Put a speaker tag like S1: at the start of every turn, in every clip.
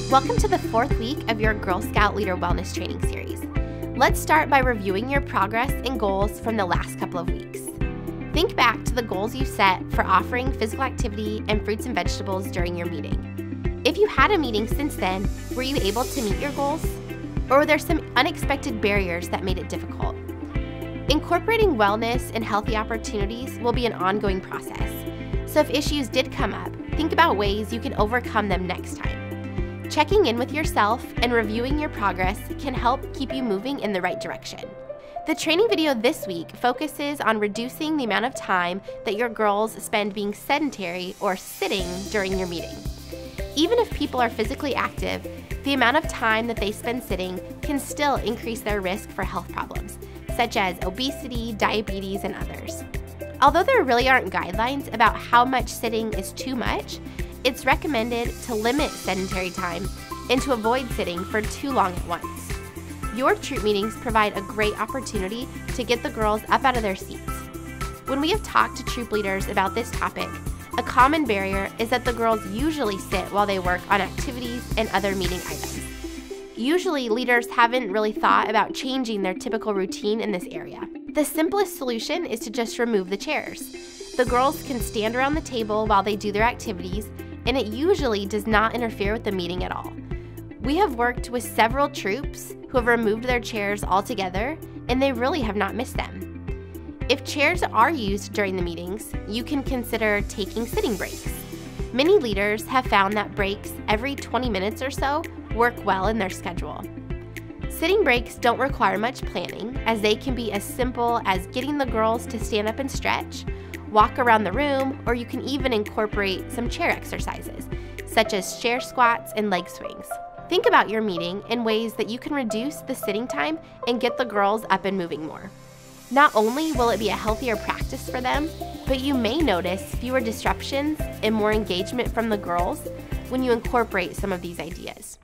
S1: Welcome to the fourth week of your Girl Scout Leader Wellness Training Series. Let's start by reviewing your progress and goals from the last couple of weeks. Think back to the goals you set for offering physical activity and fruits and vegetables during your meeting. If you had a meeting since then, were you able to meet your goals? Or were there some unexpected barriers that made it difficult? Incorporating wellness and healthy opportunities will be an ongoing process. So if issues did come up, think about ways you can overcome them next time. Checking in with yourself and reviewing your progress can help keep you moving in the right direction. The training video this week focuses on reducing the amount of time that your girls spend being sedentary or sitting during your meeting. Even if people are physically active, the amount of time that they spend sitting can still increase their risk for health problems, such as obesity, diabetes, and others. Although there really aren't guidelines about how much sitting is too much, it's recommended to limit sedentary time and to avoid sitting for too long at once. Your troop meetings provide a great opportunity to get the girls up out of their seats. When we have talked to troop leaders about this topic, a common barrier is that the girls usually sit while they work on activities and other meeting items. Usually, leaders haven't really thought about changing their typical routine in this area. The simplest solution is to just remove the chairs. The girls can stand around the table while they do their activities, and it usually does not interfere with the meeting at all. We have worked with several troops who have removed their chairs altogether, and they really have not missed them. If chairs are used during the meetings, you can consider taking sitting breaks. Many leaders have found that breaks every 20 minutes or so work well in their schedule. Sitting breaks don't require much planning, as they can be as simple as getting the girls to stand up and stretch, walk around the room, or you can even incorporate some chair exercises, such as chair squats and leg swings. Think about your meeting in ways that you can reduce the sitting time and get the girls up and moving more. Not only will it be a healthier practice for them, but you may notice fewer disruptions and more engagement from the girls when you incorporate some of these ideas.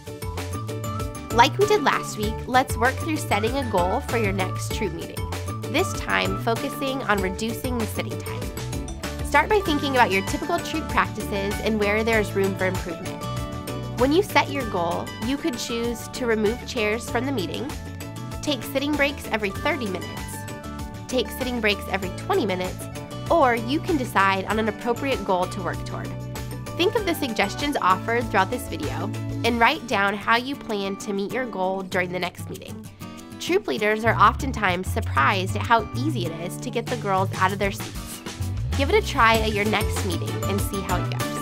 S1: Like we did last week, let's work through setting a goal for your next troop meeting, this time focusing on reducing the sitting time. Start by thinking about your typical troop practices and where there's room for improvement. When you set your goal, you could choose to remove chairs from the meeting, take sitting breaks every 30 minutes, take sitting breaks every 20 minutes, or you can decide on an appropriate goal to work toward. Think of the suggestions offered throughout this video and write down how you plan to meet your goal during the next meeting. Troop leaders are oftentimes surprised at how easy it is to get the girls out of their seats. Give it a try at your next meeting and see how it goes.